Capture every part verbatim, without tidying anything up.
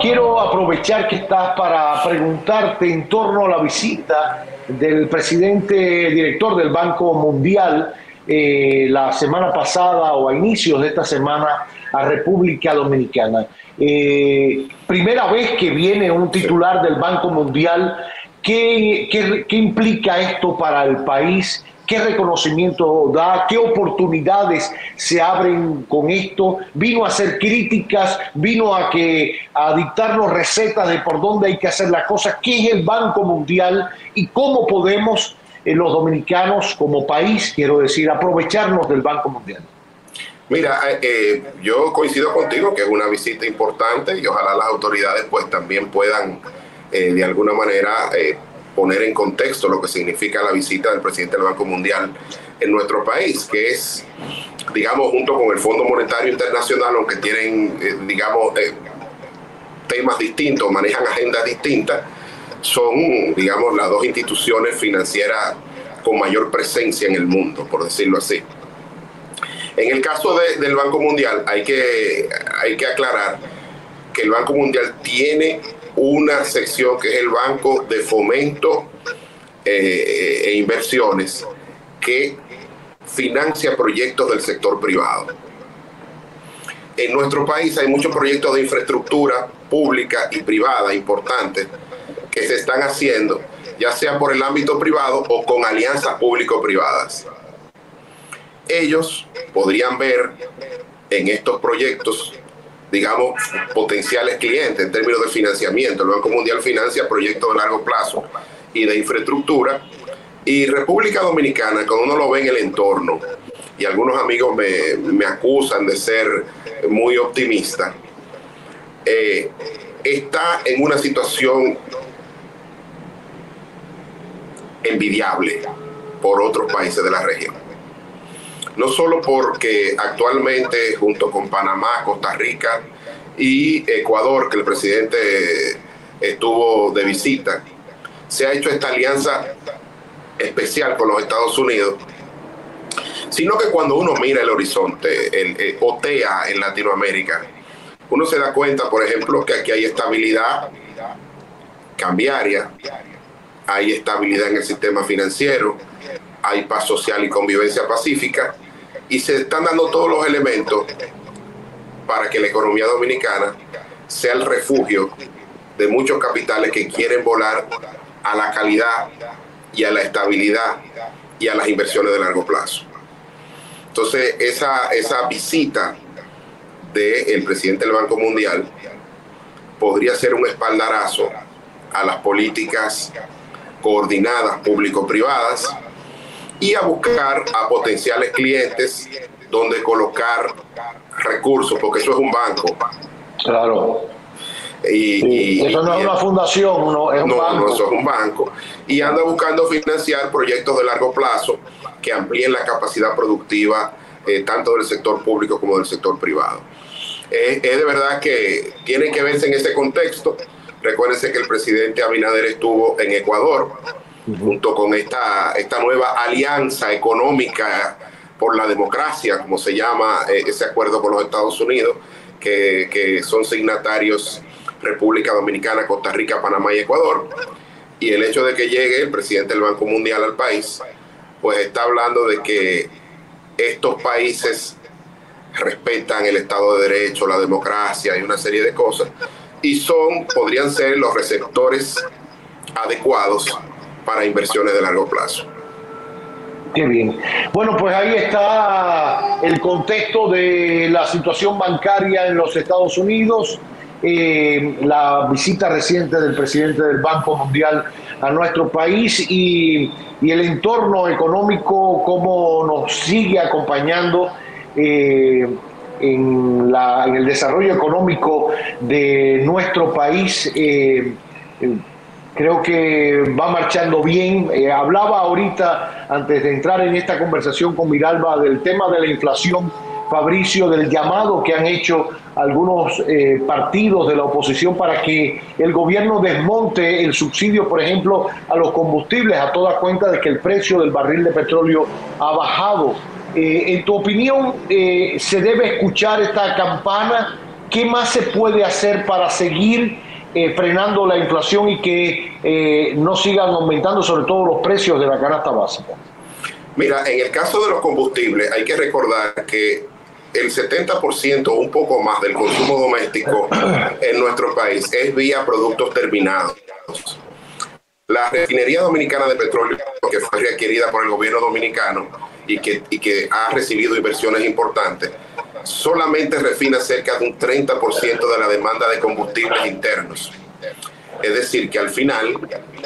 quiero aprovechar que estás para preguntarte en torno a la visita del presidente director del Banco Mundial eh, la semana pasada o a inicios de esta semana a República Dominicana. Eh, primera vez que viene un titular del Banco Mundial. ¿Qué, qué, qué implica esto para el país? ¿Qué reconocimiento da? ¿Qué oportunidades se abren con esto? ¿Vino a hacer críticas? ¿Vino a, que, a dictarnos recetas de por dónde hay que hacer las cosas? ¿Qué es el Banco Mundial? ¿Y cómo podemos eh, los dominicanos como país, quiero decir, aprovecharnos del Banco Mundial? Mira, eh, yo coincido contigo que es una visita importante y ojalá las autoridades pues también puedan eh, de alguna manera eh, poner en contexto lo que significa la visita del presidente del Banco Mundial en nuestro país, que es, digamos, junto con el Fondo Monetario Internacional, aunque tienen, eh, digamos, eh, temas distintos, manejan agendas distintas, son, digamos, las dos instituciones financieras con mayor presencia en el mundo, por decirlo así. En el caso de, del Banco Mundial hay que, hay que aclarar que el Banco Mundial tiene una sección que es el Banco de Fomento eh, e Inversiones, que financia proyectos del sector privado. En nuestro país hay muchos proyectos de infraestructura pública y privada importantes que se están haciendo, ya sea por el ámbito privado o con alianzas público-privadas. Ellos podrían ver en estos proyectos, digamos, potenciales clientes en términos de financiamiento. El Banco Mundial financia proyectos de largo plazo y de infraestructura. Y República Dominicana, cuando uno lo ve en el entorno, y algunos amigos me, me acusan de ser muy optimista, eh, está en una situación envidiable por otros países de la región. No solo porque actualmente junto con Panamá, Costa Rica y Ecuador, que el presidente estuvo de visita, se ha hecho esta alianza especial con los Estados Unidos, sino que cuando uno mira el horizonte, el, el O T E A en Latinoamérica, uno se da cuenta, por ejemplo, que aquí hay estabilidad cambiaria, hay estabilidad en el sistema financiero, hay paz social y convivencia pacífica, y se están dando todos los elementos para que la economía dominicana sea el refugio de muchos capitales que quieren volar a la calidad y a la estabilidad y a las inversiones de largo plazo. Entonces, esa, esa visita del presidente del Banco Mundial podría ser un espaldarazo a las políticas coordinadas público-privadas y a buscar a potenciales clientes donde colocar recursos, porque eso es un banco. Claro. Y, sí, y, eso no es y, una fundación, no, es un no, banco. No, eso es un banco. Y anda buscando financiar proyectos de largo plazo que amplíen la capacidad productiva eh, tanto del sector público como del sector privado. Eh, es de verdad que tiene que verse en ese contexto. Recuérdense que el presidente Abinader estuvo en Ecuador, junto con esta, esta nueva alianza económica por la democracia, como se llama eh, ese acuerdo con los Estados Unidos, que, que son signatarios República Dominicana, Costa Rica, Panamá y Ecuador. Y el hecho de que llegue el presidente del Banco Mundial al país, pues está hablando de que estos países respetan el Estado de Derecho, la democracia y una serie de cosas, y son, podrían ser los receptores adecuados para inversiones de largo plazo. Qué bien. Bueno, pues ahí está el contexto de la situación bancaria en los Estados Unidos, eh, la visita reciente del presidente del Banco Mundial a nuestro país y, y el entorno económico, cómo nos sigue acompañando eh, en, la, en el desarrollo económico de nuestro país. Eh, eh, Creo que va marchando bien. Eh, hablaba ahorita, antes de entrar en esta conversación con Miralba, del tema de la inflación, Fabricio, del llamado que han hecho algunos eh, partidos de la oposición para que el gobierno desmonte el subsidio, por ejemplo, a los combustibles, a toda cuenta de que el precio del barril de petróleo ha bajado. Eh, en tu opinión, eh, ¿se debe escuchar esta campana ¿qué más se puede hacer para seguir eh, frenando la inflación y que eh, no sigan aumentando sobre todo los precios de la canasta básica? Mira, en el caso de los combustibles hay que recordar que el setenta por ciento o un poco más del consumo doméstico en nuestro país es vía productos terminados. La refinería dominicana de petróleo, que fue requerida por el gobierno dominicano y que, y que ha recibido inversiones importantes, solamente refina cerca de un treinta por ciento de la demanda de combustibles internos. Es decir, que al final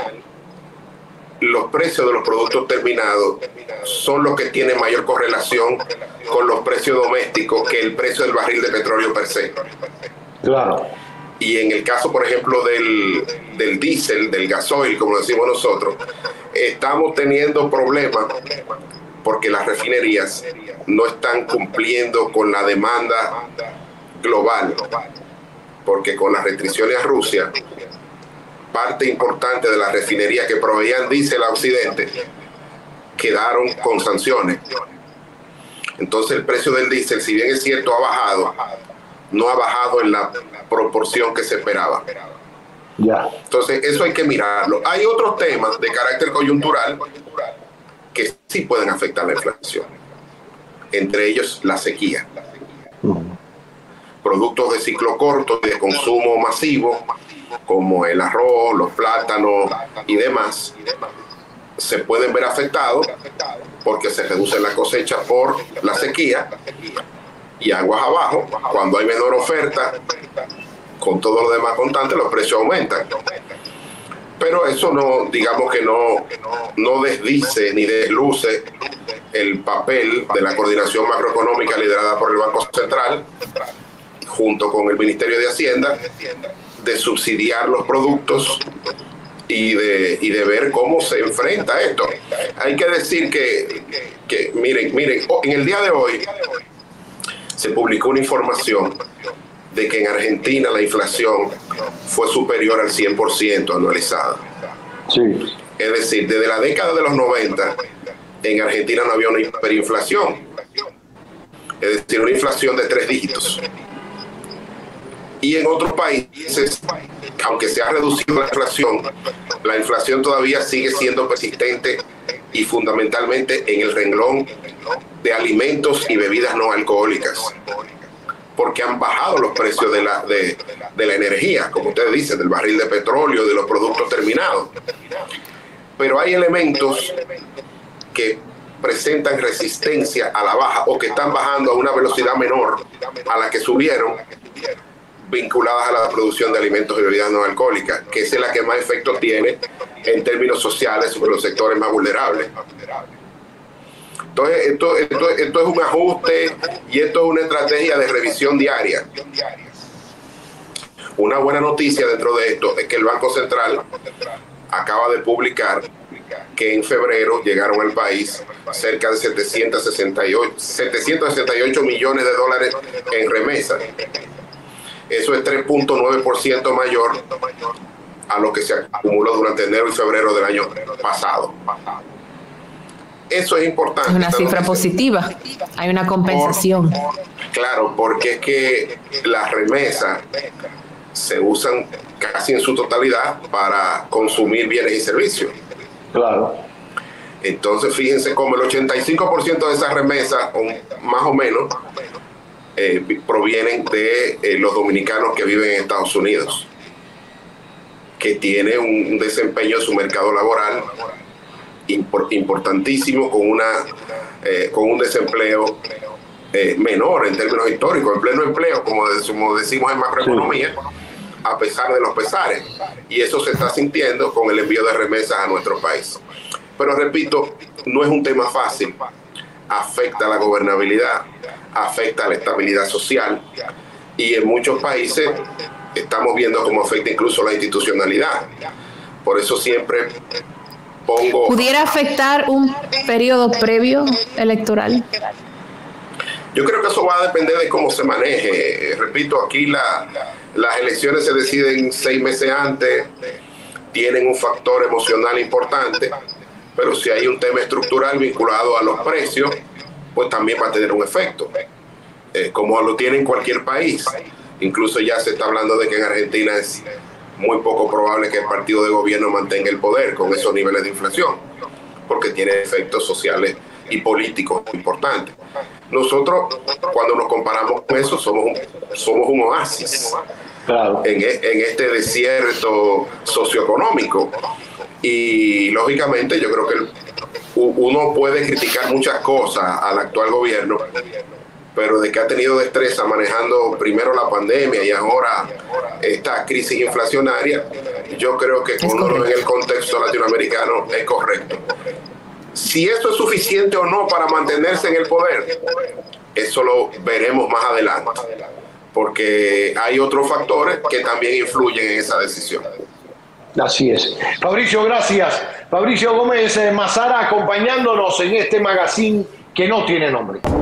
los precios de los productos terminados son los que tienen mayor correlación con los precios domésticos que el precio del barril de petróleo per se. Claro. Y en el caso, por ejemplo, del, del diésel, del gasoil, como decimos nosotros, estamos teniendo problemas porque las refinerías no están cumpliendo con la demanda global, porque con las restricciones a Rusia, parte importante de las refinerías que proveían diésel a Occidente quedaron con sanciones. Entonces el precio del diésel, si bien es cierto, ha bajado, no ha bajado en la proporción que se esperaba. Ya. Entonces eso hay que mirarlo. Hay otros temas de carácter coyuntural que sí pueden afectar la inflación, entre ellos la sequía. Uh-huh. Productos de ciclo corto y de consumo masivo, como el arroz, los plátanos y demás, se pueden ver afectados porque se reduce la cosecha por la sequía y aguas abajo. Cuando hay menor oferta, con todo lo demás constante, los precios aumentan. Pero eso no, digamos que no, no desdice ni desluce el papel de la coordinación macroeconómica liderada por el Banco Central, junto con el Ministerio de Hacienda, de subsidiar los productos y de, y de ver cómo se enfrenta esto. Hay que decir que, que miren, miren, en el día de hoy se publicó una información de que en Argentina la inflación fue superior al cien por ciento anualizada. Sí. Es decir, desde la década de los noventa, en Argentina no había una hiperinflación. Es decir, una inflación de tres dígitos. Y en otros países, aunque se ha reducido la inflación, la inflación todavía sigue siendo persistente y fundamentalmente en el renglón de alimentos y bebidas no alcohólicas, porque han bajado los precios de la, de, de la energía, como ustedes dicen, del barril de petróleo, de los productos terminados. Pero hay elementos que presentan resistencia a la baja o que están bajando a una velocidad menor a la que subieron, vinculadas a la producción de alimentos y bebidas no alcohólicas, que es la que más efecto tiene en términos sociales sobre los sectores más vulnerables. Entonces, esto, esto, esto es un ajuste y esto es una estrategia de revisión diaria. Una buena noticia dentro de esto es que el Banco Central acaba de publicar que en febrero llegaron al país cerca de setecientos sesenta y ocho millones de dólares en remesas. Eso es tres punto nueve por ciento mayor a lo que se acumuló durante enero y febrero del año pasado. Eso es importante. Es una cifra positiva. Hay una compensación. Por, claro, porque es que las remesas se usan casi en su totalidad para consumir bienes y servicios. Claro. Entonces, fíjense cómo el ochenta y cinco por ciento de esas remesas, más o menos, Eh, provienen de eh, los dominicanos que viven en Estados Unidos, que tiene un desempeño en su mercado laboral impor, importantísimo, con una eh, con un desempleo eh, menor en términos históricos, en pleno empleo, como, como decimos en macroeconomía, a pesar de los pesares, y eso se está sintiendo con el envío de remesas a nuestro país. Pero repito, no es un tema fácil, afecta a la gobernabilidad, afecta a la estabilidad social, y en muchos países estamos viendo cómo afecta incluso la institucionalidad. Por eso siempre pongo... ¿Pudiera afectar un periodo previo electoral? Yo creo que eso va a depender de cómo se maneje. Repito, aquí la, las elecciones se deciden seis meses antes, tienen un factor emocional importante, pero si hay un tema estructural vinculado a los precios, pues también va a tener un efecto, eh, como lo tiene en cualquier país. Incluso ya se está hablando de que en Argentina es muy poco probable que el partido de gobierno mantenga el poder con esos niveles de inflación, porque tiene efectos sociales y políticos importantes. Nosotros, cuando nos comparamos con eso, somos un, somos un oasis claro. en, en este desierto socioeconómico. Y lógicamente yo creo que el, uno puede criticar muchas cosas al actual gobierno, pero de que ha tenido destreza manejando primero la pandemia y ahora esta crisis inflacionaria, yo creo que ponerlo en el contexto latinoamericano es correcto. Si eso es suficiente o no para mantenerse en el poder, eso lo veremos más adelante, porque hay otros factores que también influyen en esa decisión. Así es. Fabricio, gracias. Fabricio Gómez Mazara acompañándonos en este magazine que no tiene nombre.